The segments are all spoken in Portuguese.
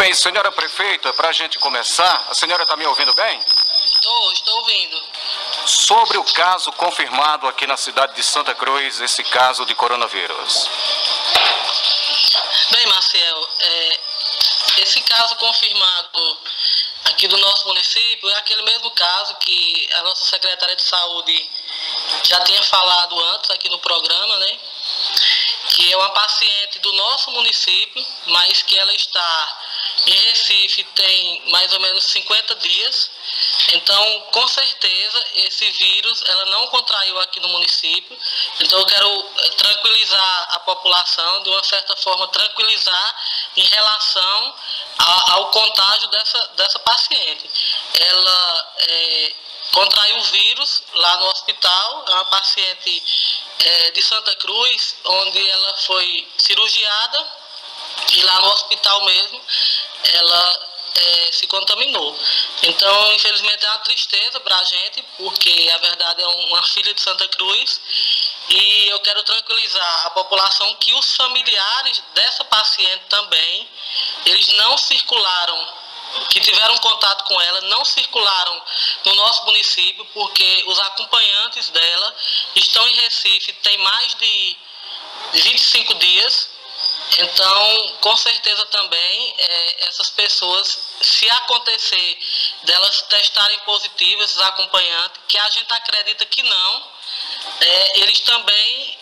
Bem, senhora prefeita, para a gente começar, a senhora está me ouvindo bem? Estou ouvindo. Sobre o caso confirmado aqui na cidade de Santa Cruz, esse caso de coronavírus. Bem, Marcel, esse caso confirmado aqui do nosso município é aquele mesmo caso que a nossa secretária de saúde já tinha falado antes aqui no programa, né? Que é uma paciente do nosso município, mas que ela está em Recife tem mais ou menos 50 dias. Então, com certeza, esse vírus ela não contraiu aqui no município. Então, eu quero tranquilizar a população, de uma certa forma, tranquilizar em relação ao contágio dessa paciente. Ela contraiu o vírus lá no hospital, é uma paciente de Santa Cruz, onde ela foi cirurgiada e lá no hospital mesmo ela se contaminou. Então, infelizmente, é uma tristeza para a gente, porque a verdade é uma filha de Santa Cruz, e eu quero tranquilizar a população que os familiares dessa paciente também, eles não circularam, que tiveram contato com ela, não circularam no nosso município, porque os acompanhantes dela estão em Recife tem mais de 25 dias. Então, com certeza também, essas pessoas, se acontecer delas testarem positivo, esses acompanhantes, que a gente acredita que não, eles também,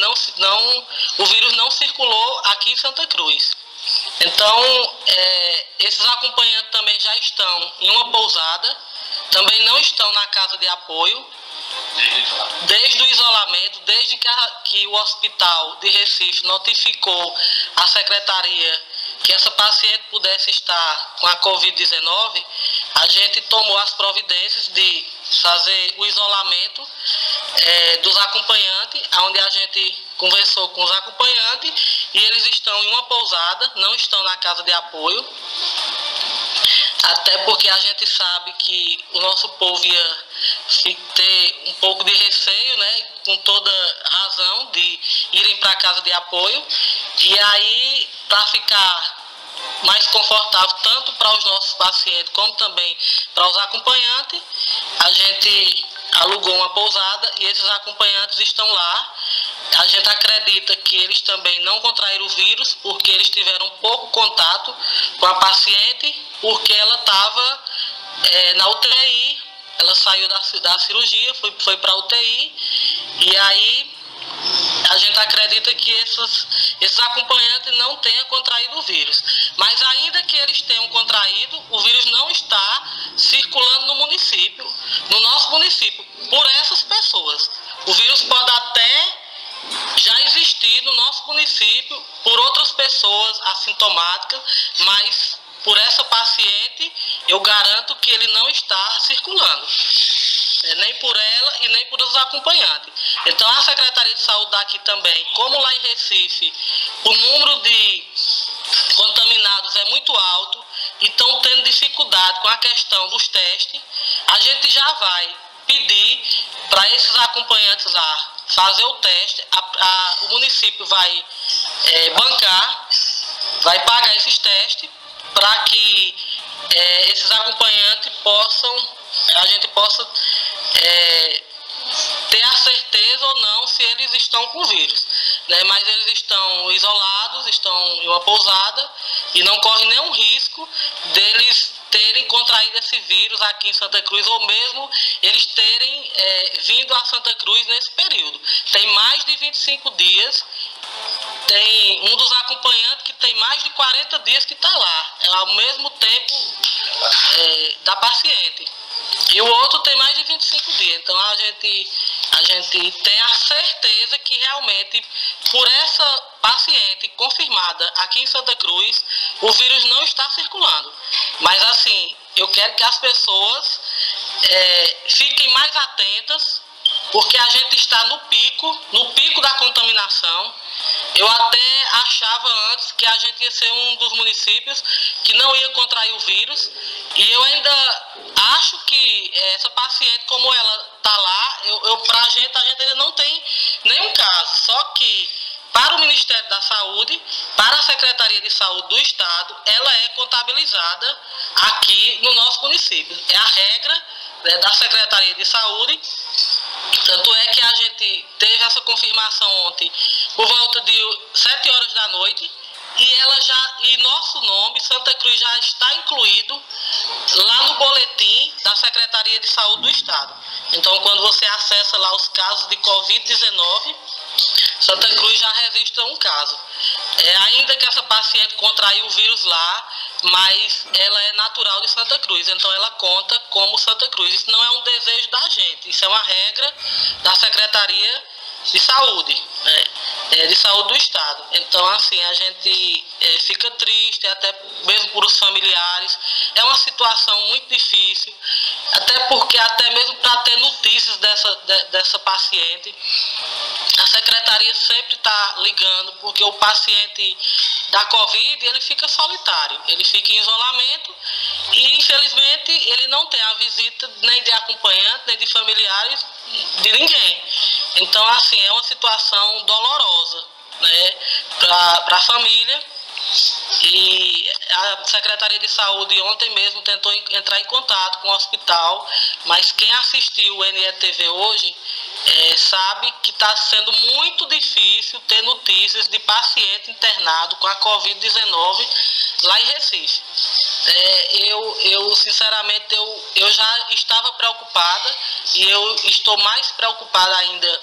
o vírus não circulou aqui em Santa Cruz. Então, esses acompanhantes também já estão em uma pousada, também não estão na casa de apoio, desde o isolamento, desde que o hospital de Recife notificou a secretaria que essa paciente pudesse estar com a Covid-19, a gente tomou as providências de fazer o isolamento dos acompanhantes, onde a gente conversou com os acompanhantes e eles estão em uma pousada, não estão na casa de apoio, até porque a gente sabe que o nosso povo ia ter um pouco de receio, né, com toda razão, de irem para a casa de apoio. E aí, para ficar mais confortável tanto para os nossos pacientes como também para os acompanhantes, a gente alugou uma pousada e esses acompanhantes estão lá. A gente acredita que eles também não contraíram o vírus porque eles tiveram pouco contato com a paciente, porque ela estava na UTI, ela saiu da cirurgia, foi para a UTI, e aí a gente acredita que esses acompanhantes não tenham contraído o vírus. Mas ainda que eles tenham contraído, o vírus não está circulando no município, no nosso município, por essas pessoas. O vírus pode até já existir no nosso município por outras pessoas assintomáticas, mas por essa paciente eu garanto que ele não está circulando, nem por ela e nem por os acompanhantes. Então a Secretaria de Saúde daqui também, como lá em Recife o número de contaminados é muito alto, então tendo dificuldade com a questão dos testes, a gente já vai pedir para esses acompanhantes lá fazer o teste, o município vai bancar, vai pagar esses testes para que esses acompanhantes a gente possa ter a certeza ou não se eles estão com o vírus, né? Mas eles estão isolados, estão em uma pousada e não corre nenhum risco deles terem contraído esse vírus aqui em Santa Cruz, ou mesmo eles terem vindo a Santa Cruz nesse período. Tem mais de 25 dias, tem um dos acompanhantes que tem mais de 40 dias que está lá, ao mesmo tempo da paciente. E o outro tem mais de 25 dias. Então a gente tem a certeza que realmente, por essa paciente confirmada aqui em Santa Cruz, o vírus não está circulando. Mas assim, eu quero que as pessoas fiquem mais atentas, porque a gente está no pico da contaminação. Eu até achava antes que a gente ia ser um dos municípios que não ia contrair o vírus, e eu ainda acho que essa paciente, como ela está lá, pra gente, a gente ainda não tem nenhum caso, só que para o Ministério da Saúde, para a Secretaria de Saúde do Estado, ela é contabilizada aqui no nosso município. É a regra, né, da Secretaria de Saúde. Tanto é que a gente teve essa confirmação ontem por volta de 7 horas da noite e nosso nome, Santa Cruz, já está incluído lá no boletim da Secretaria de Saúde do Estado. Então, quando você acessa lá os casos de Covid-19, Santa Cruz já registra um caso. Ainda que essa paciente contraiu o vírus lá, mas ela é natural de Santa Cruz, então ela conta como Santa Cruz. Isso não é um desejo da gente, isso é uma regra da Secretaria de Saúde, de Saúde do Estado. Então, assim, a gente fica triste, até mesmo por os familiares. É uma situação muito difícil, até porque, até mesmo para ter notícias dessa paciente, a Secretaria sempre está ligando, porque o paciente da Covid, ele fica solitário, ele fica em isolamento e, infelizmente, ele não tem a visita nem de acompanhante, nem de familiares, de ninguém. Então, assim, é uma situação dolorosa, né, para a família. E a Secretaria de Saúde ontem mesmo tentou entrar em contato com o hospital, mas quem assistiu o NETV hoje sabe que está sendo muito difícil ter notícias de paciente internado com a Covid-19 lá em Recife. Eu sinceramente, eu já estava preocupada e eu estou mais preocupada ainda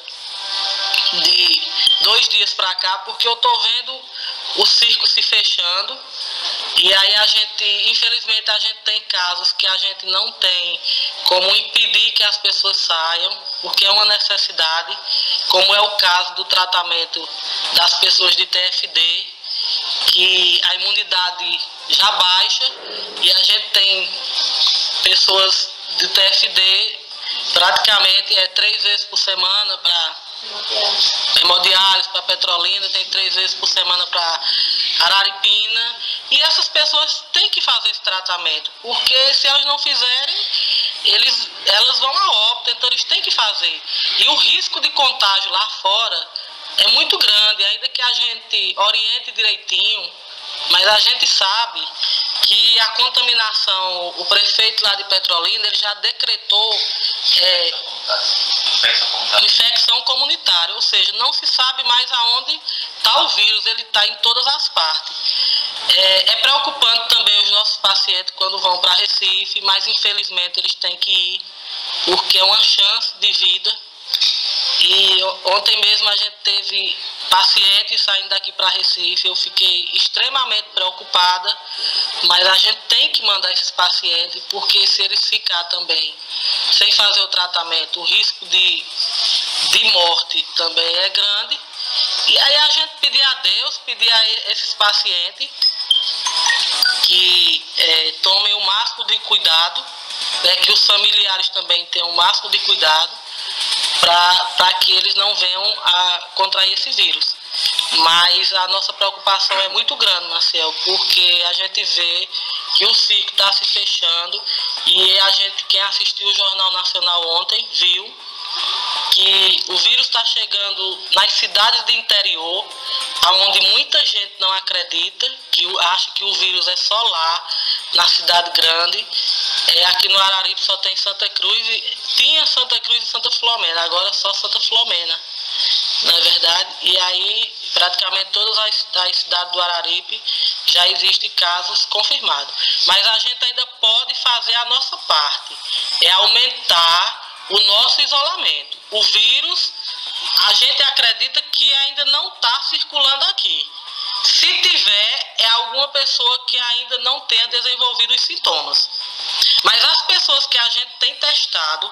de 2 dias para cá, porque eu estou vendo o circo se fechando e aí infelizmente a gente tem casos que a gente não tem como impedir que as pessoas saiam, porque é uma necessidade, como é o caso do tratamento das pessoas de TFD, que a imunidade já baixa e a gente tem pessoas de TFD praticamente 3 vezes por semana para hemodiálise, para Petrolina, tem 3 vezes por semana para Araripina, e essas pessoas têm que fazer esse tratamento, porque se elas não fizerem, elas vão a óbito, então eles têm que fazer. E o risco de contágio lá fora é muito grande, ainda que a gente oriente direitinho, mas a gente sabe que a contaminação, o prefeito lá de Petrolina, ele já decretou infecção comunitária, ou seja, não se sabe mais aonde está o vírus, ele está em todas as partes. É preocupante também os nossos pacientes quando vão para Recife, mas infelizmente eles têm que ir, porque é uma chance de vida. E ontem mesmo a gente teve pacientes saindo daqui para Recife, eu fiquei extremamente preocupada, mas a gente tem que mandar esses pacientes, porque se eles ficar também sem fazer o tratamento, o risco de morte também é grande. E aí a gente pedir a Deus, pedir a esses pacientes que tomem o máximo de cuidado, que os familiares também tenham o máximo de cuidado, para que eles não venham a contrair esse vírus. Mas a nossa preocupação é muito grande, Marcel, porque a gente vê que o circo está se fechando e quem assistiu o Jornal Nacional ontem, viu que o vírus está chegando nas cidades do interior, onde muita gente não acredita, que acha que o vírus é só lá, na cidade grande. Aqui no Araripe só tem Santa Cruz, tinha Santa Cruz e Santa Filomena, agora só Santa Filomena, não é verdade? E aí praticamente todas as cidades do Araripe já existem casos confirmados. Mas a gente ainda pode fazer a nossa parte, aumentar o nosso isolamento. O vírus, a gente acredita que ainda não está circulando aqui. Se tiver, é alguma pessoa que ainda não tenha desenvolvido os sintomas. Mas as pessoas que a gente tem testado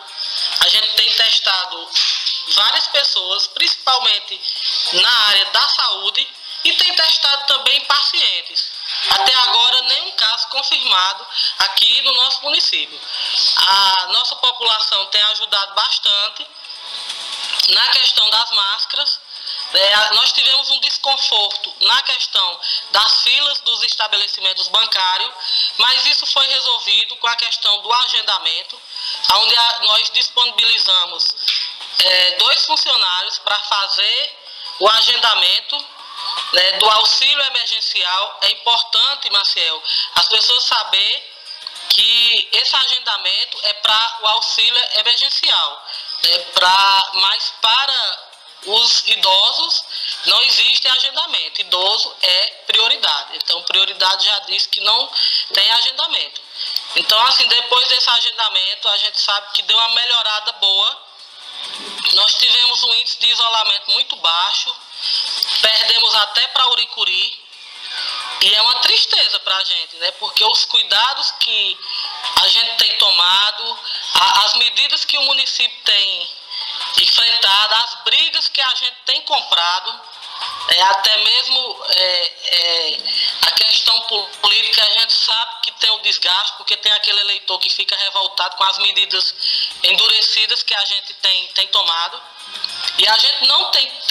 várias pessoas, principalmente na área da saúde, e tem testado também pacientes. Até agora, nenhum caso confirmado aqui no nosso município. A nossa população tem ajudado bastante na questão das máscaras. Nós tivemos um desconforto na questão das filas dos estabelecimentos bancários, mas isso foi resolvido com a questão do agendamento, onde nós disponibilizamos 2 funcionários para fazer o agendamento, né, do auxílio emergencial. É importante, Maciel, as pessoas saberem que esse agendamento é para o auxílio emergencial, né, mas para os idosos não existe agendamento. Idoso é prioridade. Então, prioridade já diz que não tem agendamento. Então, assim, depois desse agendamento, a gente sabe que deu uma melhorada boa. Nós tivemos um índice de isolamento muito baixo, perdemos até para Uricuri, e é uma tristeza para a gente, né? Porque os cuidados que a gente tem tomado, as medidas que o município tem enfrentado, as brigas que a gente tem comprado, até mesmo a questão política, a gente sabe que tem o desgaste, porque tem aquele eleitor que fica revoltado com as medidas endurecidas que a gente tem tomado, e a gente não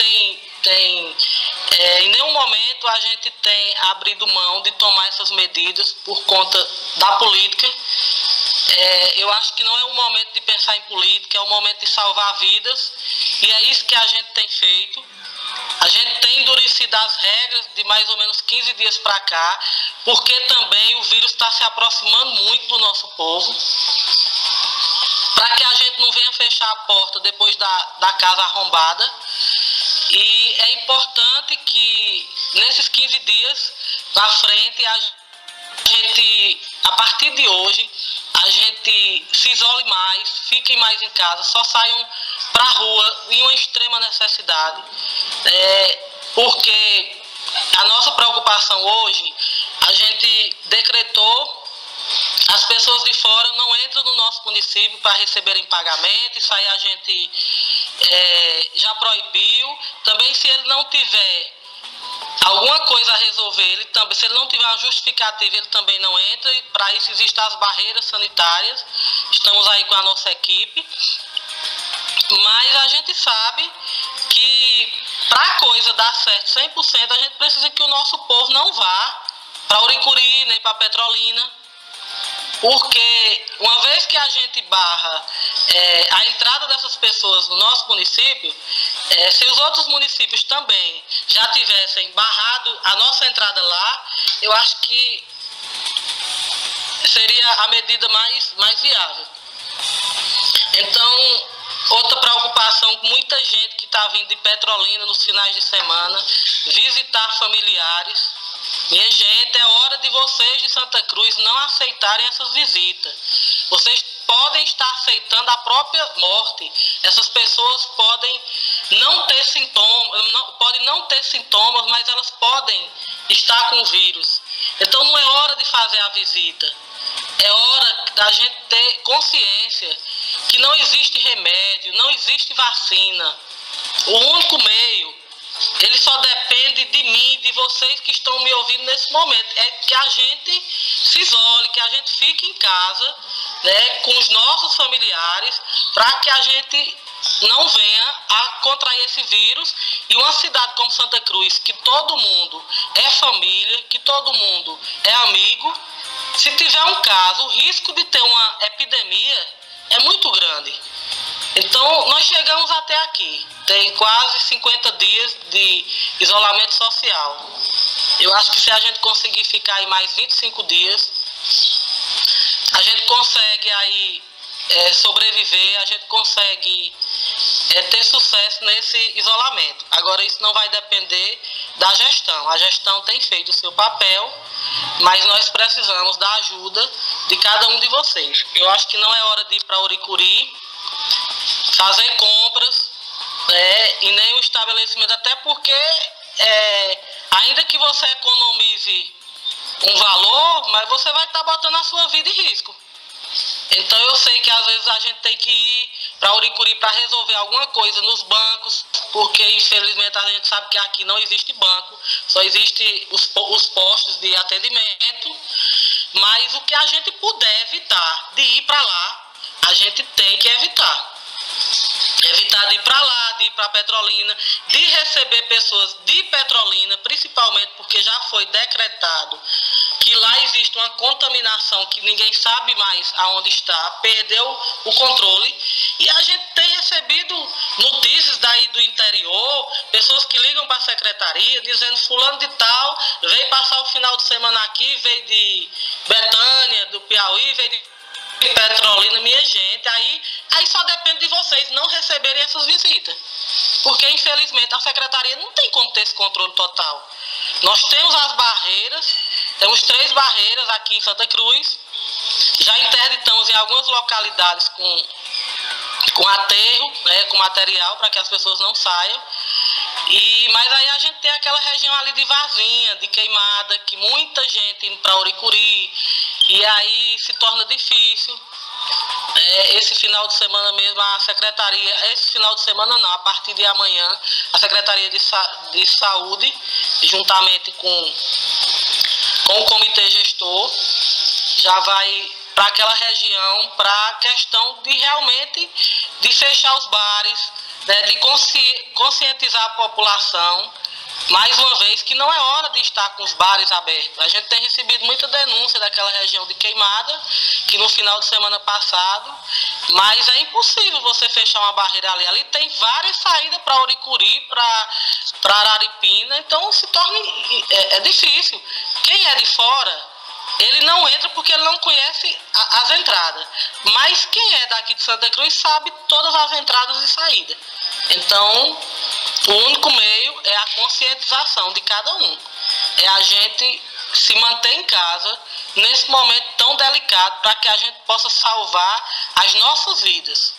em nenhum momento a gente tem abrido mão de tomar essas medidas por conta da política. Eu acho que não é o momento de pensar em política, é o momento de salvar vidas, e é isso que a gente tem feito. A gente tem endurecido as regras de mais ou menos 15 dias para cá, porque também o vírus está se aproximando muito do nosso povo, para que a gente não venha fechar a porta depois da casa arrombada. E é importante que nesses 15 dias para frente, a partir de hoje, a gente se isole mais, fiquem mais em casa, só saiam para a rua em uma extrema necessidade. Porque a nossa preocupação hoje, a gente decretou, as pessoas de fora não entram no nosso município para receberem pagamento, isso aí a gente já proibiu. Também, se ele não tiver alguma coisa a resolver, se ele não tiver uma justificativa, ele também não entra. E para isso existem as barreiras sanitárias, estamos aí com a nossa equipe. Mas a gente sabe que para a coisa dar certo 100%, a gente precisa que o nosso povo não vá para Uricuri nem para Petrolina, porque uma vez que a gente barra a entrada dessas pessoas no nosso município, se os outros municípios também já tivessem barrado a nossa entrada lá, eu acho que seria a medida mais viável. Então, outra preocupação, muita gente que está vindo de Petrolina nos finais de semana, visitar familiares. Minha gente, é hora de vocês de Santa Cruz não aceitarem essas visitas. Vocês podem estar aceitando a própria morte. Essas pessoas podem não ter sintomas, mas elas podem estar com o vírus. Então não é hora de fazer a visita. É hora da gente ter consciência que não existe remédio, não existe vacina. O único meio, ele só depende de mim, de vocês que estão me ouvindo nesse momento, é que a gente se isole, que a gente fique em casa, né, com os nossos familiares, para que a gente não venha a contrair esse vírus. E uma cidade como Santa Cruz, que todo mundo é família, que todo mundo é amigo, se tiver um caso, o risco de ter uma epidemia é muito grande. Então, nós chegamos até aqui. Tem quase 50 dias de isolamento social. Eu acho que se a gente conseguir ficar aí mais 25 dias, a gente consegue aí sobreviver, a gente consegue ter sucesso nesse isolamento. Agora, isso não vai depender da gestão. A gestão tem feito o seu papel, mas nós precisamos da ajuda de cada um de vocês. Eu acho que não é hora de ir para Uricuri fazer compras, e nem o estabelecimento, até porque ainda que você economize um valor, mas você vai estar botando a sua vida em risco. Então eu sei que às vezes a gente tem que ir para Uricuri para resolver alguma coisa nos bancos, porque infelizmente a gente sabe que aqui não existe banco, só existe os postos de atendimento. Mas o que a gente puder evitar de ir para lá, a gente tem que evitar. Evitar de ir para lá, de ir para Petrolina, de receber pessoas de Petrolina, principalmente porque já foi decretado que lá existe uma contaminação que ninguém sabe mais aonde está, perdeu o controle, e a gente tem recebido notícias daí do interior, pessoas que ligam para a secretaria dizendo fulano de tal veio passar o final de semana aqui, veio de Betânia, do Piauí, veio de Petrolina, minha gente, aí só depende de vocês não receberem essas visitas. Porque, infelizmente, a secretaria não tem como ter esse controle total. Nós temos as barreiras, temos 3 barreiras aqui em Santa Cruz, já interditamos em algumas localidades com aterro, né, com material para que as pessoas não saiam. Mas aí a gente tem aquela região ali de Varzinha, de Queimada, que muita gente indo para Uricuri, e aí se torna difícil. Esse final de semana mesmo a secretaria, esse final de semana não, a partir de amanhã, a Secretaria de Saúde, juntamente com o comitê gestor, já vai para aquela região, para a questão de realmente de fechar os bares, né, de conscientizar a população, mais uma vez, que não é hora de estar com os bares abertos. A gente tem recebido muita denúncia daquela região de Queimada, que no final de semana passado, mas é impossível você fechar uma barreira ali. Ali tem várias saídas para Uricuri, para Araripina, então se torna é difícil. Quem é de fora, ele não entra porque ele não conhece as entradas. Mas quem é daqui de Santa Cruz sabe todas as entradas e saídas. Então, o único meio é a conscientização de cada um. É a gente se manter em casa nesse momento tão delicado para que a gente possa salvar as nossas vidas.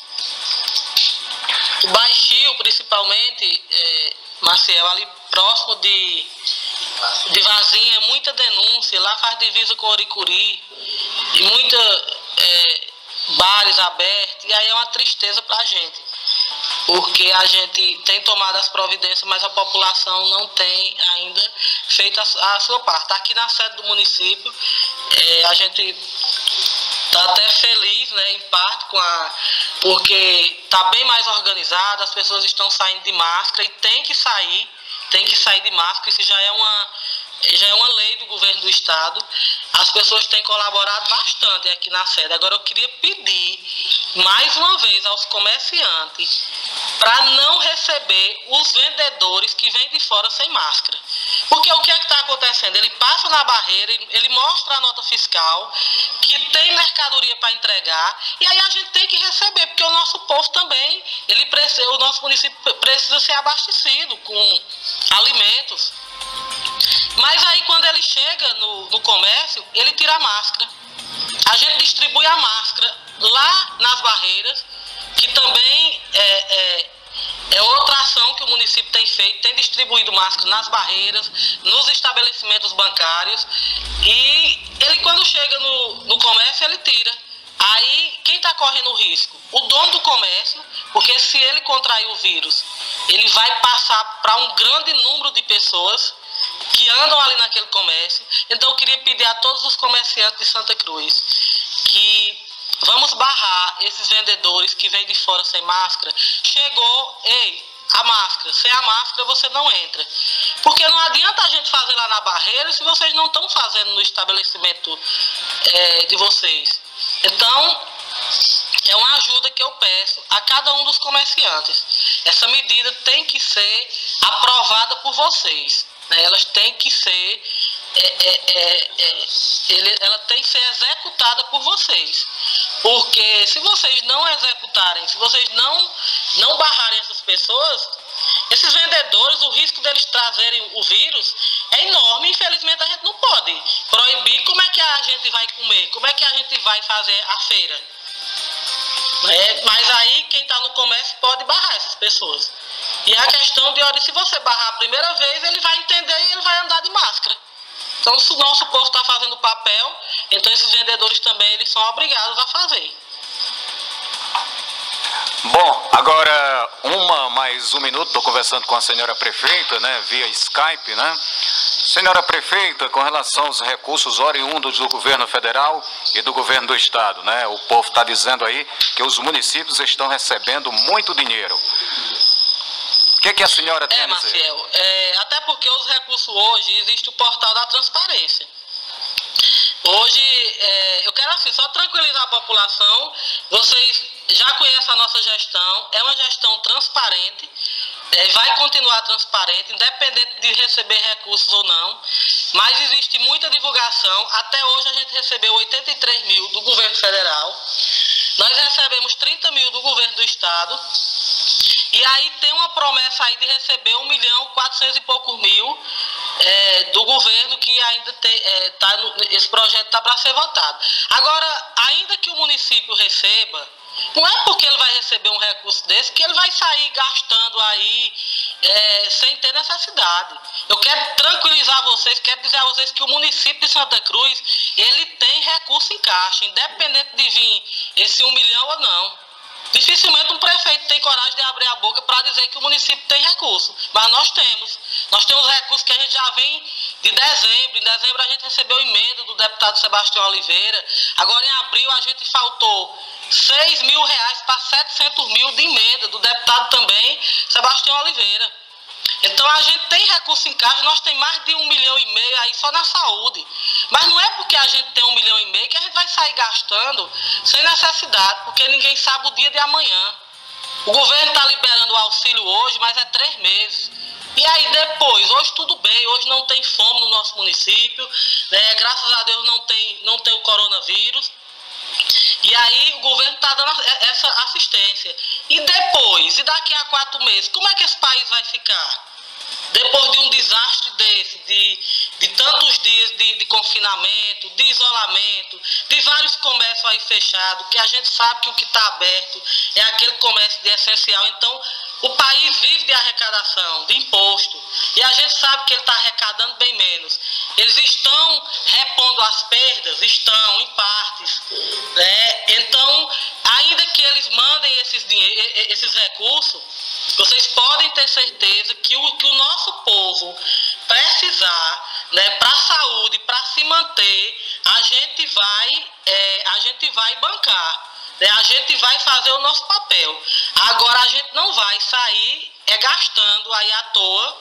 O Baixio, principalmente, Maciel, ali próximo de Varzinha, muita denúncia, lá faz divisa com Uricuri, e muita bares abertos, e aí é uma tristeza para a gente, porque a gente tem tomado as providências, mas a população não tem ainda feito a sua parte. Aqui na sede do município, a gente está até feliz, né, em parte, porque está bem mais organizado, as pessoas estão saindo de máscara e tem que sair de máscara, isso já é uma lei do governo do estado. As pessoas têm colaborado bastante aqui na sede. Agora eu queria pedir mais uma vez aos comerciantes para não receber os vendedores que vêm de fora sem máscara. Porque o que é que está acontecendo? Ele passa na barreira, ele mostra a nota fiscal, que tem mercadoria para entregar, e aí a gente tem que receber, porque o nosso povo também, o nosso município precisa ser abastecido com alimentos. Mas aí quando ele chega no comércio, ele tira a máscara. A gente distribui a máscara lá nas barreiras, que também é outra ação que o município tem feito, tem distribuído máscara nas barreiras, nos estabelecimentos bancários, e ele quando chega no comércio, ele tira. Aí, quem está correndo o risco? O dono do comércio, porque se ele contrair o vírus, ele vai passar para um grande número de pessoas que andam ali naquele comércio. Então, eu queria pedir a todos os comerciantes de Santa Cruz que vamos barrar esses vendedores que vêm de fora sem máscara. Chegou, a máscara. Sem a máscara você não entra. Porque não adianta a gente fazer lá na barreira se vocês não estão fazendo no estabelecimento de vocês. Então, é uma ajuda que eu peço a cada um dos comerciantes. Essa medida tem que ser aprovada por vocês, né? Elas têm que ser, ela tem que ser executada por vocês. Porque se vocês não executarem, se vocês não barrarem essas pessoas, esses vendedores, o risco deles trazerem o vírus é enorme. Infelizmente a gente não pode proibir. Como é que a gente vai comer? Como é que a gente vai fazer a feira? Mas aí quem está no comércio pode barrar essas pessoas. E a questão de, olha, se você barrar a primeira vez, ele vai entender e ele vai andar de máscara. Então, se o nosso povo está fazendo o papel, então esses vendedores também eles são obrigados a fazer. Bom, agora mais um minuto, estou conversando com a senhora prefeita, né, via Skype, né? Senhora prefeita, com relação aos recursos oriundos do governo federal e do governo do estado, né? O povo está dizendo aí que os municípios estão recebendo muito dinheiro. O que a senhora tem a dizer? Maciel, até porque os recursos hoje, existe o portal da transparência. Hoje, eu quero assim, só tranquilizar a população, vocês já conhece a nossa gestão, é uma gestão transparente, vai continuar transparente, independente de receber recursos ou não, mas existe muita divulgação. Até hoje a gente recebeu 83 mil do governo federal, nós recebemos 30 mil do governo do estado, e aí tem uma promessa aí de receber 1.400.000 e poucos mil do governo, que ainda esse projeto está para ser votado. Agora, ainda que o município receba, não é porque ele vai receber um recurso desse que ele vai sair gastando aí sem ter necessidade. Eu quero tranquilizar vocês, quero dizer a vocês que o município de Santa Cruz, ele tem recurso em caixa, independente de vir esse 1 milhão ou não. Dificilmente um prefeito tem coragem de abrir a boca para dizer que o município tem recurso, mas nós temos. Nós temos recursos que a gente já vem de dezembro. Em dezembro a gente recebeu emenda do deputado Sebastião Oliveira. Agora em abril a gente faltou 6 mil reais para 700 mil de emenda do deputado também Sebastião Oliveira. Então a gente tem recurso em caixa, nós temos mais de 1,5 milhão aí só na saúde. Mas não é porque a gente tem 1,5 milhão que a gente vai sair gastando sem necessidade, porque ninguém sabe o dia de amanhã. O governo está liberando o auxílio hoje, mas é 3 meses. E aí depois, hoje tudo bem, hoje não tem fome no nosso município, né? Graças a Deus não tem o coronavírus. E aí o governo está dando essa assistência. E depois, e daqui a 4 meses, como é que esse país vai ficar? Depois de um desastre desse, de tantos dias de confinamento, de isolamento, de vários comércios aí fechados, que a gente sabe que o que está aberto é aquele comércio de essencial. Então, o país vive de arrecadação, de imposto, e a gente sabe que ele está arrecadando bem menos. Eles estão repondo as perdas? Estão, em partes, né? Então, ainda que eles mandem esses recursos, vocês podem ter certeza que o nosso povo precisar, né, para a saúde, para se manter, a gente vai bancar, né, a gente vai fazer o nosso papel. Agora a gente não vai sair gastando aí à toa,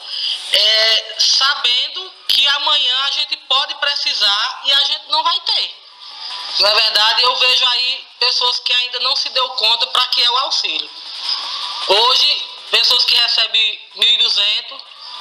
sabendo que amanhã a gente pode precisar e a gente não vai ter. Na verdade, eu vejo aí pessoas que ainda não se deu conta para que é o auxílio. Hoje, pessoas que recebem 1.200,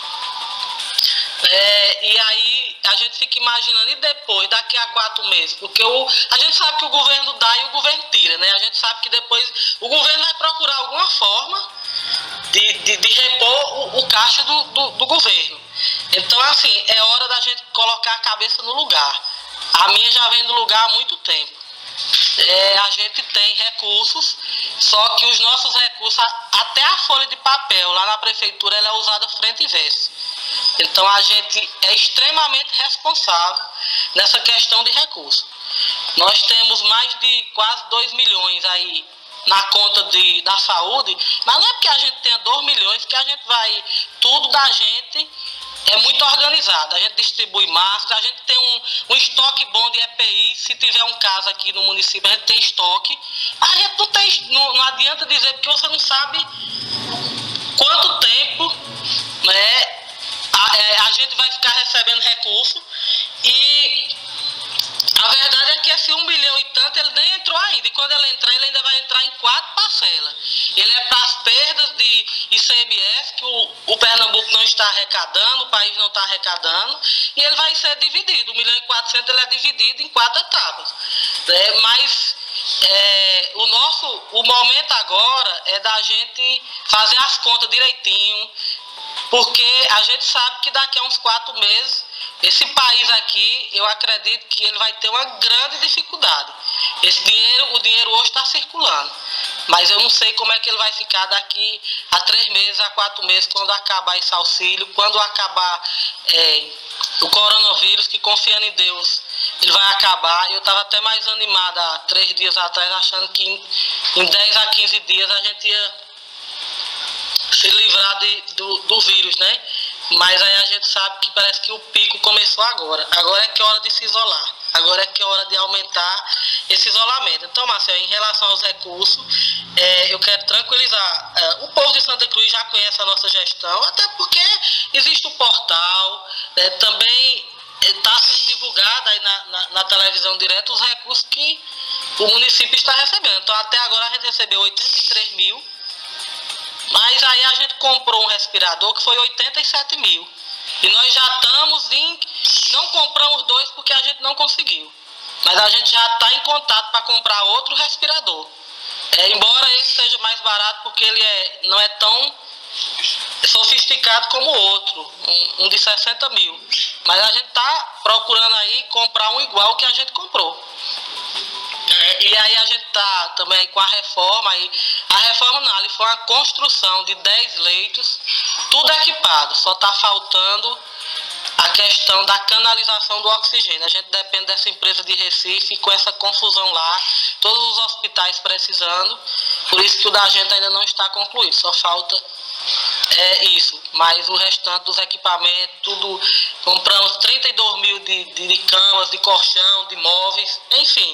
e aí a gente fica imaginando, e depois, daqui a 4 meses? Porque a gente sabe que o governo dá e o governo tira, né? A gente sabe que depois o governo vai procurar alguma forma de repor o caixa do governo. Então, assim, é hora da gente colocar a cabeça no lugar. A minha já vem no lugar há muito tempo. A gente tem recursos, só que os nossos recursos, até a folha de papel lá na prefeitura, ela é usada frente e verso. Então a gente é extremamente responsável nessa questão de recursos. Nós temos mais de quase 2 milhões aí na conta da saúde, mas não é porque a gente tenha 2 milhões que a gente vai, tudo da gente é muito organizado. A gente distribui máscara, a gente tem um estoque bom de EPI. Se tiver um caso aqui no município, a gente tem estoque. A gente não tem, não adianta dizer, porque você não sabe quanto tempo, né, a gente vai ficar recebendo recurso. E a verdade é que esse 1 milhão e tanto, ele nem entrou ainda. E quando ele entrar, ele ainda vai entrar em 4 parcelas. Ele é para as perdas de ICMS, que o Pernambuco não está arrecadando, o país não está arrecadando, e ele vai ser dividido. 1.400.000 ele é dividido em 4 etapas. Mas o momento agora é da gente fazer as contas direitinho, porque a gente sabe que daqui a uns 4 meses, esse país aqui, eu acredito que ele vai ter uma grande dificuldade. O dinheiro hoje está circulando, mas eu não sei como é que ele vai ficar daqui a 3 meses, a 4 meses, quando acabar esse auxílio, quando acabar o coronavírus, que confiando em Deus, ele vai acabar. Eu estava até mais animada há 3 dias atrás, achando que em 10 a 15 dias a gente ia se livrar do vírus, né? Mas aí a gente sabe que parece que o pico começou agora. Agora é que é hora de se isolar. Agora é que é hora de aumentar esse isolamento. Então, Marcelo, em relação aos recursos, eu quero tranquilizar. O povo de Santa Cruz já conhece a nossa gestão, até porque existe o portal, também está sendo divulgado aí na televisão direto os recursos que o município está recebendo. Então até agora a gente recebeu 83 mil, mas aí a gente comprou um respirador que foi 87 mil. E nós já estamos não compramos 2 porque a gente não conseguiu. Mas a gente já está em contato para comprar outro respirador. Embora esse seja mais barato porque ele não é tão sofisticado como o outro, um de 60 mil. Mas a gente está procurando aí comprar um igual que a gente comprou. E aí a gente está também com a reforma. A reforma não, ali foi uma construção de 10 leitos, tudo equipado. Só está faltando a questão da canalização do oxigênio. A gente depende dessa empresa de Recife, com essa confusão lá, todos os hospitais precisando, por isso que o da gente ainda não está concluído, só falta isso. Mas o restante dos equipamentos, tudo, compramos 32 mil de camas, de colchão, de móveis, enfim.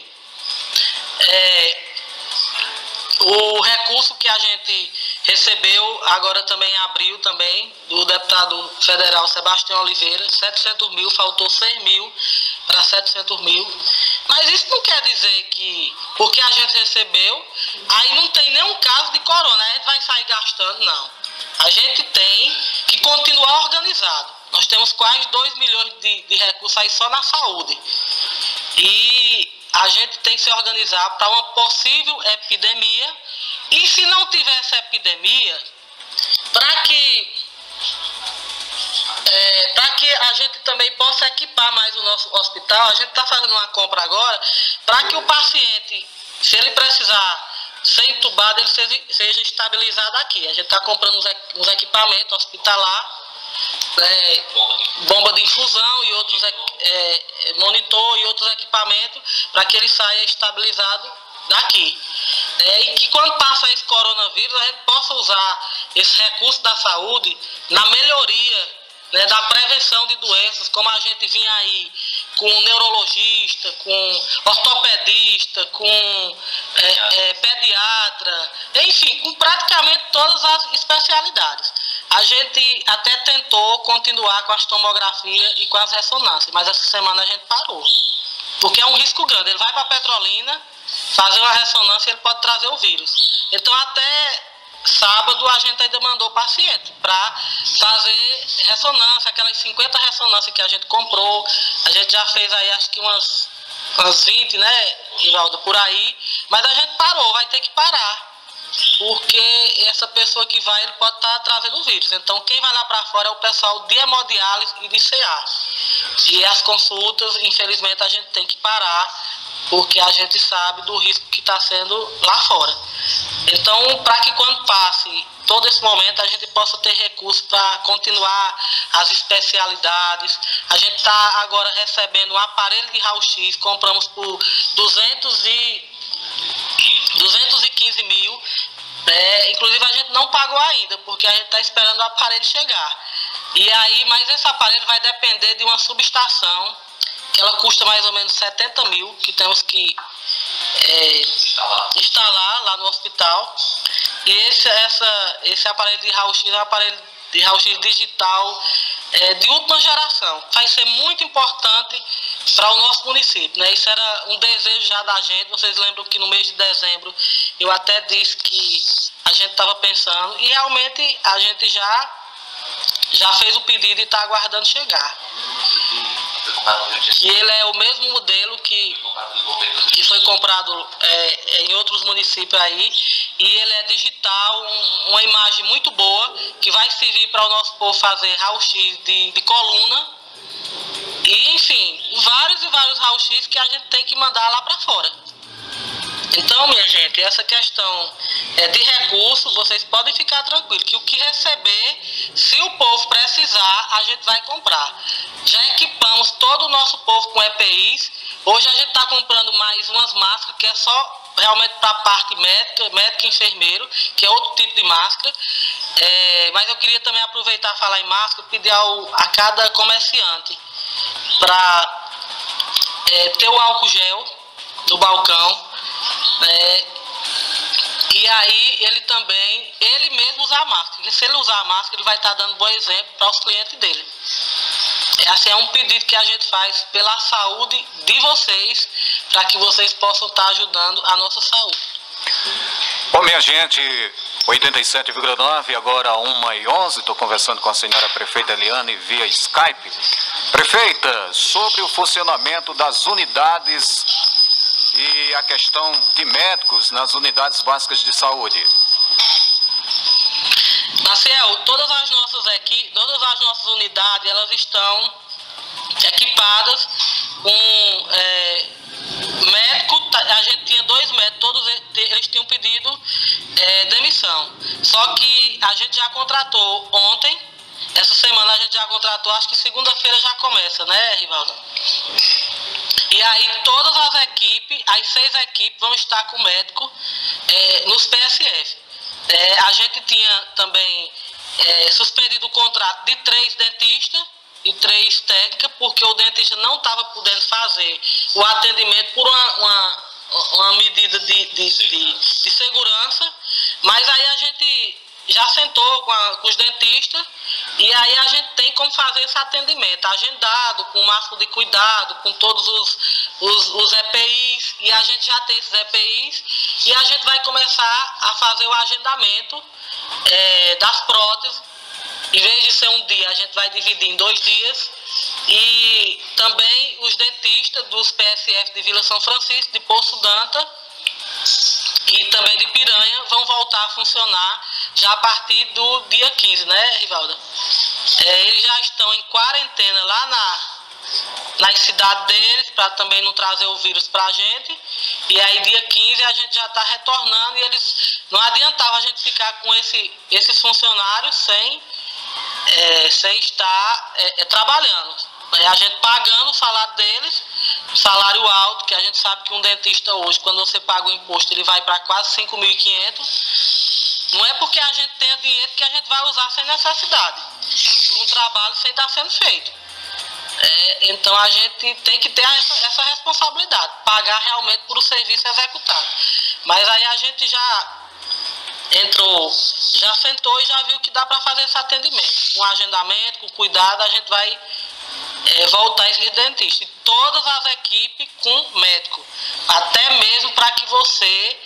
O recurso que a gente recebeu agora também em abril também, do deputado federal Sebastião Oliveira, 700 mil, faltou 6 mil para 700 mil. Mas isso não quer dizer que, porque a gente recebeu, aí não tem nenhum caso de corona, a gente vai sair gastando, não. A gente tem que continuar organizado. Nós temos quase 2 milhões de recursos aí só na saúde. E a gente tem que se organizar para uma possível epidemia. E se não tiver essa epidemia, para que a gente também possa equipar mais o nosso hospital, a gente está fazendo uma compra agora para que o paciente, se ele precisar ser entubado, ele seja estabilizado aqui. A gente está comprando uns equipamentos hospitalar, bomba de infusão e outros monitor e outros equipamentos para que ele saia estabilizado daqui. E que quando passa esse coronavírus a gente possa usar esse recurso da saúde na melhoria, da prevenção de doenças, como a gente vinha aí com neurologista, com ortopedista, com pediatra, enfim, com praticamente todas as especialidades. A gente até tentou continuar com as tomografias e com as ressonâncias, mas essa semana a gente parou, porque é um risco grande. Ele vai para Petrolina fazer uma ressonância e ele pode trazer o vírus. Então até sábado a gente ainda mandou paciente para fazer ressonância, aquelas 50 ressonâncias que a gente comprou. A gente já fez aí acho que umas 20, Rivaldo, por aí. Mas a gente parou, vai ter que parar, porque essa pessoa que vai, ele pode estar trazendo o vírus. Então quem vai lá para fora é o pessoal de hemodiálise e de CA. E as consultas, infelizmente, a gente tem que parar, porque a gente sabe do risco que está sendo lá fora. Então, para que quando passe todo esse momento, a gente possa ter recursos para continuar as especialidades. A gente está agora recebendo um aparelho de raio-x, compramos por 215 mil. Inclusive a gente não pagou ainda, porque a gente está esperando o aparelho chegar. E aí, mas esse aparelho vai depender de uma subestação, que ela custa mais ou menos 70 mil, que temos que instalar lá no hospital. E esse aparelho de raio-x é um aparelho de raio-x digital de última geração. Vai ser muito importante para o nosso município, Isso era um desejo já da gente. Vocês lembram que no mês de dezembro eu até disse que a gente estava pensando, e realmente a gente já fez o pedido e está aguardando chegar. E ele é o mesmo modelo que foi comprado em outros municípios aí, e ele é digital, uma imagem muito boa, que vai servir para o nosso povo fazer raio-x de coluna, e enfim, vários e vários raio-x que a gente tem que mandar lá para fora. Então, minha gente, essa questão de recursos, vocês podem ficar tranquilos, que o que receber, se o povo precisar, a gente vai comprar. Já equipamos todo o nosso povo com EPIs. Hoje a gente está comprando mais umas máscaras, que é só realmente para a parte médica e enfermeiro, que é outro tipo de máscara. Mas eu queria também aproveitar e falar em máscara, pedir a cada comerciante para ter o álcool gel no balcão. E aí ele mesmo usar a máscara, porque se ele usar a máscara, ele vai estar dando bom exemplo para os clientes dele. Assim, é um pedido que a gente faz pela saúde de vocês, para que vocês possam estar ajudando a nossa saúde. Bom, minha gente, 87,9, agora 1h11, estou conversando com a senhora prefeita Eliane via Skype. Prefeita, sobre o funcionamento das unidades e a questão de médicos nas unidades básicas de saúde. Maciel, todas as nossas unidades, elas estão equipadas com médico. A gente tinha 2 médicos, todos eles tinham pedido demissão. Só que a gente já contratou ontem, essa semana a gente já contratou, acho que segunda-feira já começa, né, Rivaldo? E aí todas as equipes, as 6 equipes vão estar com médico nos PSF. A gente tinha também suspendido o contrato de 3 dentistas e 3 técnicas, porque o dentista não estava podendo fazer o atendimento por uma medida de segurança, mas aí a gente já sentou com os dentistas e aí a gente tem como fazer esse atendimento agendado, com o máximo de cuidado, com todos os EPIs, e a gente já tem esses EPIs e a gente vai começar a fazer o agendamento das próteses. Em vez de ser um dia, a gente vai dividir em 2 dias. E também os dentistas dos PSF de Vila São Francisco, de Poço Danta e também de Piranha vão voltar a funcionar já a partir do dia 15, né, Rivalda? Eles já estão em quarentena lá nas cidades deles, para também não trazer o vírus para a gente. E aí dia 15 a gente já está retornando, e eles não adiantava a gente ficar com esses funcionários sem estar trabalhando. A gente pagando o salário deles, salário alto, que a gente sabe que um dentista hoje, quando você paga o imposto, ele vai para quase 5.500. Não é porque a gente tenha dinheiro que a gente vai usar sem necessidade, por um trabalho sem estar sendo feito. Então a gente tem que ter essa responsabilidade, pagar realmente por o serviço executado. Mas aí a gente já sentou e já viu que dá para fazer esse atendimento. Com agendamento, com cuidado, a gente vai voltar esse dentista. E todas as equipes com médico. Até mesmo para que você,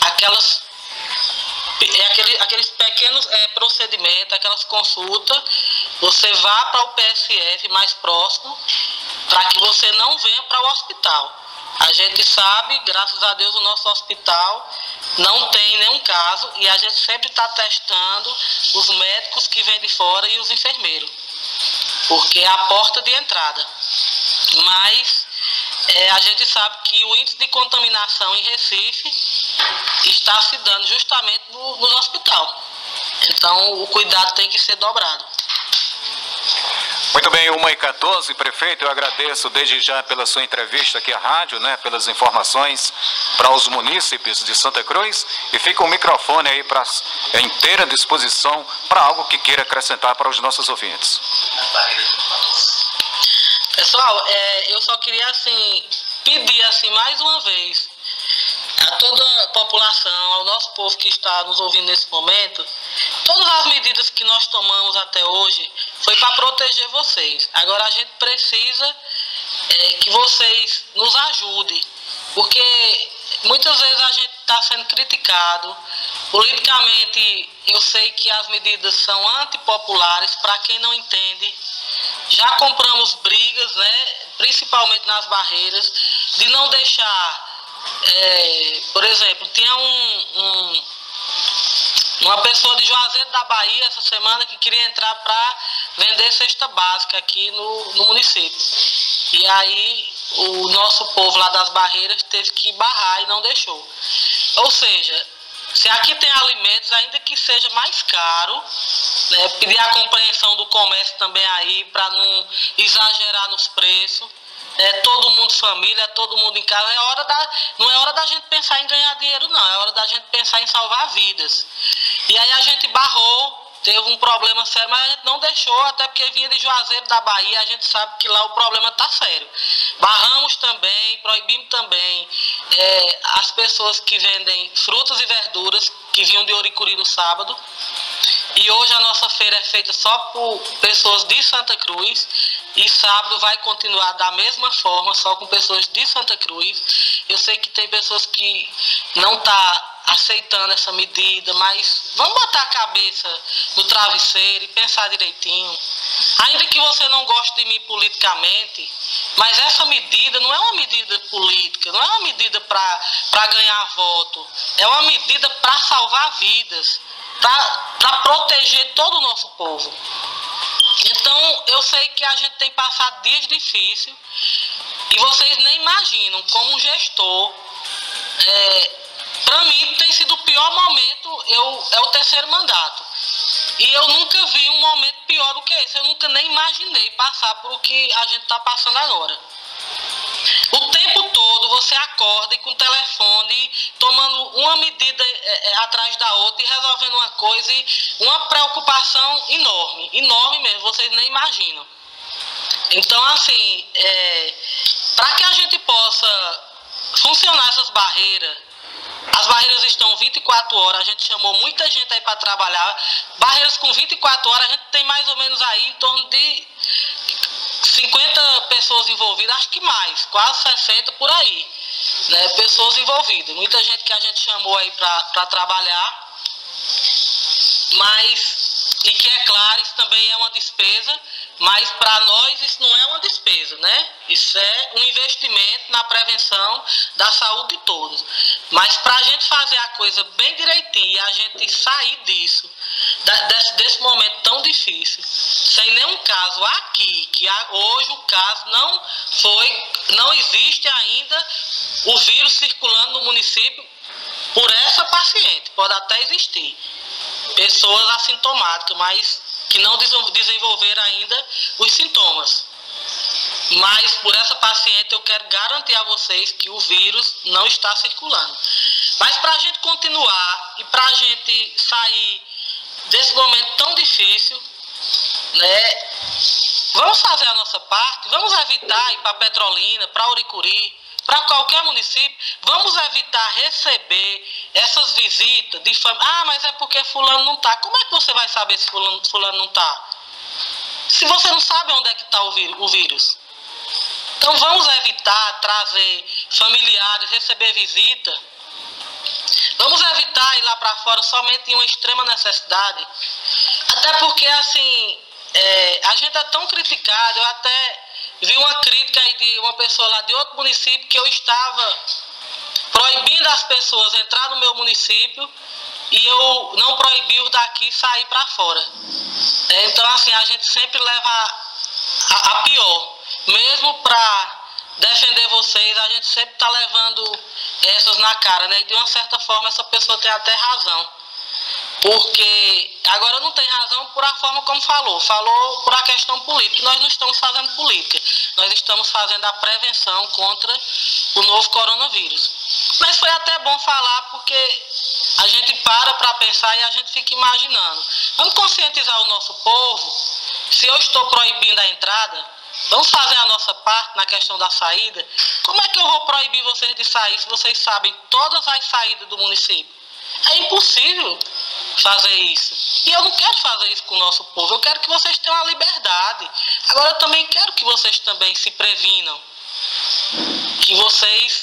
aqueles pequenos procedimentos, aquelas consultas, você vá para o PSF mais próximo, para que você não venha para o hospital. A gente sabe, graças a Deus, o nosso hospital não tem nenhum caso, e a gente sempre está testando os médicos que vêm de fora e os enfermeiros, porque é a porta de entrada. Mas a gente sabe que o índice de contaminação em Recife está se dando justamente no hospital. Então o cuidado tem que ser dobrado. Muito bem, 1h14, prefeito, eu agradeço desde já pela sua entrevista aqui à rádio, né, pelas informações para os munícipes de Santa Cruz, e fica o microfone aí à inteira disposição para algo que queira acrescentar para os nossos ouvintes. Pessoal, eu só queria pedir mais uma vez a toda a população, ao nosso povo que está nos ouvindo nesse momento, todas as medidas que nós tomamos até hoje foi para proteger vocês. Agora a gente precisa que vocês nos ajudem, porque muitas vezes a gente está sendo criticado. Politicamente, eu sei que as medidas são antipopulares, para quem não entende. Já compramos brigas, né, principalmente nas barreiras, de não deixar... por exemplo, tinha uma pessoa de Juazeiro da Bahia essa semana que queria entrar para vender cesta básica aqui no município. E aí o nosso povo lá das barreiras teve que barrar e não deixou. Ou seja, se aqui tem alimentos, ainda que seja mais caro, né, pedir a compreensão do comércio também aí, para não exagerar nos preços. Todo mundo família, todo mundo em casa. Não é hora da gente pensar em ganhar dinheiro, não. É hora da gente pensar em salvar vidas. E aí a gente barrou teve um problema sério, mas a gente não deixou, até porque vinha de Juazeiro da Bahia, a gente sabe que lá o problema está sério. Barramos também, proibimos também as pessoas que vendem frutas e verduras que vinham de Oricuri no sábado. E hoje a nossa feira é feita só por pessoas de Santa Cruz. E sábado vai continuar da mesma forma, só com pessoas de Santa Cruz. Eu sei que tem pessoas que não estão aceitando essa medida, mas vamos botar a cabeça no travesseiro e pensar direitinho. Ainda que você não goste de mim politicamente, mas essa medida não é uma medida política, não é uma medida para ganhar voto, é uma medida para salvar vidas, para proteger todo o nosso povo. Então, eu sei que a gente tem passado dias difíceis e vocês nem imaginam como um gestor. Para mim, tem sido o pior momento, é o 3º mandato. E eu nunca vi um momento pior do que esse. Eu nunca nem imaginei passar por o que a gente está passando agora. O tempo todo você acorda e com o telefone, tomando uma medida atrás da outra e resolvendo uma coisa, e uma preocupação enorme, enorme mesmo, vocês nem imaginam. Então, assim, para que a gente possa funcionar essas barreiras, as barreiras estão 24 horas, a gente chamou muita gente aí para trabalhar. Barreiras com 24 horas, a gente tem mais ou menos aí em torno de 50 pessoas envolvidas, acho que mais, quase 60 por aí, né, pessoas envolvidas. Muita gente que a gente chamou aí para trabalhar, mas, e que é claro, isso também é uma despesa, mas para nós isso não é uma despesa, né? Isso é um investimento na prevenção da saúde de todos. Mas para a gente fazer a coisa bem direitinho e a gente sair disso, desse momento tão difícil, sem nenhum caso aqui, que hoje o caso não existe ainda o vírus circulando no município por essa paciente, pode até existir pessoas assintomáticas, mas que não desenvolveram ainda os sintomas. Mas por essa paciente eu quero garantir a vocês que o vírus não está circulando. Mas para a gente continuar e para a gente sair desse momento tão difícil, né, vamos fazer a nossa parte, vamos evitar ir para Petrolina, para Oricuri, para qualquer município, vamos evitar receber essas visitas de família. Ah, mas é porque fulano não está. Como é que você vai saber se fulano não está? Se você não sabe onde é que está o vírus. Então vamos evitar trazer familiares, receber visita. Vamos evitar ir lá para fora somente em uma extrema necessidade. Até porque, assim, a gente é tão criticado. Eu até vi uma crítica aí de uma pessoa lá de outro município que eu estava proibindo as pessoas entrar no meu município e eu não proibi os daqui sair para fora. Então, assim, a gente sempre leva a pior. Mesmo para defender vocês, a gente sempre está levando essas na cara, né? E de uma certa forma essa pessoa tem até razão. Porque agora não tem razão por a forma como falou por a questão política. Nós não estamos fazendo política, nós estamos fazendo a prevenção contra o novo coronavírus. Mas foi até bom falar porque a gente para pensar e a gente fica imaginando. Vamos conscientizar o nosso povo. Se eu estou proibindo a entrada, vamos fazer a nossa parte na questão da saída. Como é que eu vou proibir vocês de sair se vocês sabem todas as saídas do município? É impossível fazer isso. E eu não quero fazer isso com o nosso povo. Eu quero que vocês tenham a liberdade. Agora eu também quero que vocês também se previnam. Que vocês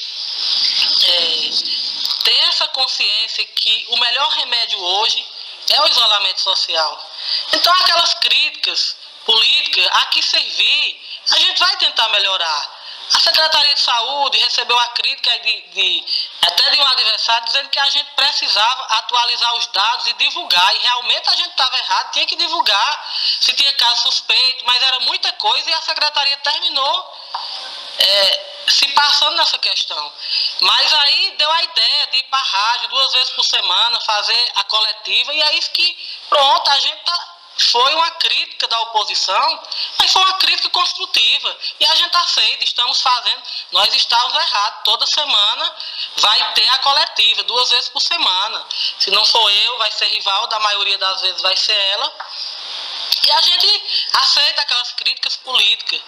tenham essa consciência que o melhor remédio hoje é o isolamento social. Então aquelas críticas políticas, a que servir, a gente vai tentar melhorar. A Secretaria de Saúde recebeu a crítica até de um adversário dizendo que a gente precisava atualizar os dados e divulgar. E realmente a gente estava errado, tinha que divulgar se tinha caso suspeito, mas era muita coisa e a Secretaria terminou se passando nessa questão. Mas aí deu a ideia de ir para a rádio 2 vezes por semana, fazer a coletiva, e é isso que, pronto, a gente está foi uma crítica da oposição, mas foi uma crítica construtiva. E a gente aceita, estamos fazendo, nós estávamos errados. Toda semana vai ter a coletiva, 2 vezes por semana. Se não for eu, vai ser Rivaldo, a maioria das vezes vai ser ela. E a gente aceita aquelas críticas políticas,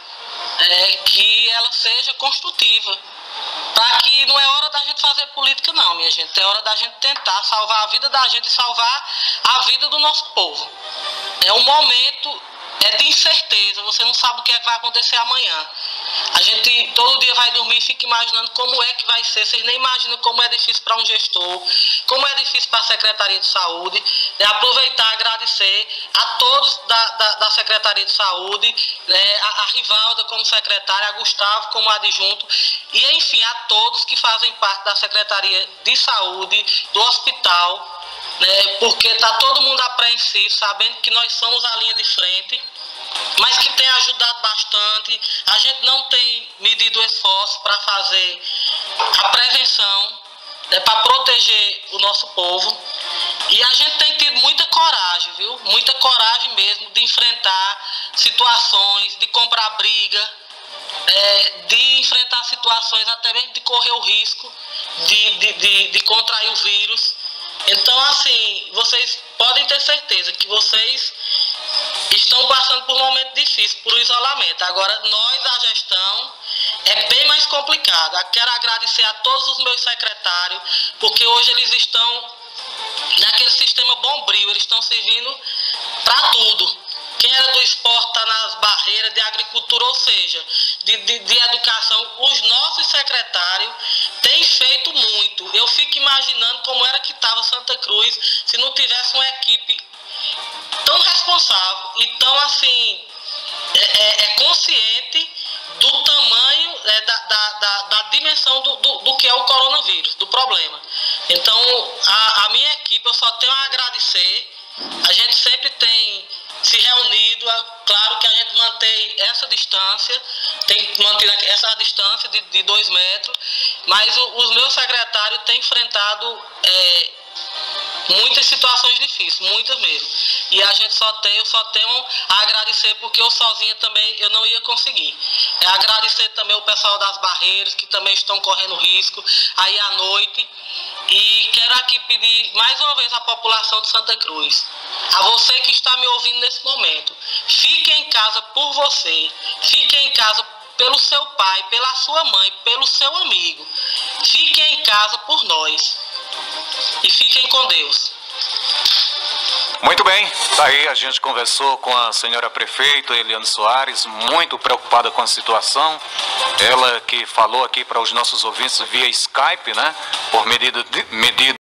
que ela seja construtiva. Para que não é hora da gente fazer política não, minha gente. É hora da gente tentar salvar a vida da gente e salvar a vida do nosso povo. É um momento de incerteza, você não sabe o que é que vai acontecer amanhã. A gente todo dia vai dormir e fica imaginando como é que vai ser. Vocês nem imaginam como é difícil para um gestor, como é difícil para a Secretaria de Saúde. Aproveitar e agradecer a todos da Secretaria de Saúde, a Rivalda como secretária, a Gustavo como adjunto, e enfim, a todos que fazem parte da Secretaria de Saúde, do hospital, porque está todo mundo apreensivo, sabendo que nós somos a linha de frente, mas que tem ajudado bastante. A gente não tem medido esforço para fazer a prevenção, para proteger o nosso povo, e a gente tem tido muita coragem, viu? Muita coragem mesmo de enfrentar situações, de comprar briga, de enfrentar situações até mesmo de correr o risco de contrair o vírus. Então, assim, vocês podem ter certeza que vocês estão passando por um momento difícil, por isolamento. Agora, nós, a gestão, é bem mais complicado. Eu quero agradecer a todos os meus secretários, porque hoje eles estão naquele sistema bombril, eles estão servindo para tudo. Quem era do esporte está nas barreiras de agricultura, ou seja, de educação. Os nossos secretários têm feito muito. Eu fico imaginando como era que estava Santa Cruz se não tivesse uma equipe tão responsável e tão assim, consciente do tamanho, da dimensão do que é o coronavírus, do problema. Então, a minha equipe, eu só tenho a agradecer. A gente sempre tem se reunido, claro que a gente mantém essa distância, tem que manter essa distância de 2 metros, mas os meus secretários têm enfrentado muitas situações difíceis, muitas mesmo. E a gente eu só tenho a agradecer, porque eu sozinha também eu não ia conseguir. Agradecer também o pessoal das barreiras, que também estão correndo risco aí à noite. E quero aqui pedir mais uma vez à população de Santa Cruz, a você que está me ouvindo nesse momento, fique em casa por você, fique em casa pelo seu pai, pela sua mãe, pelo seu amigo. Fiquem em casa por nós. E fiquem com Deus. Muito bem, tá aí, a gente conversou com a senhora prefeita Eliane Soares, muito preocupada com a situação. Ela que falou aqui para os nossos ouvintes via Skype, por medida